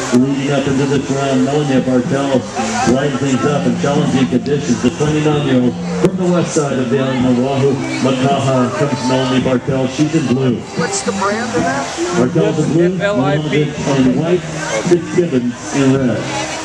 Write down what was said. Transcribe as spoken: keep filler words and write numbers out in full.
Leading up into this round, Melania Bartel lighting things up in challenging conditions. The twenty-nine-year-old from the west side of the island of Oahu, Makaha, comes Melanie Bartel. She's in blue. What's the brand of that? Bartel's in blue, F L I P. in white, Fitzgibbon in red.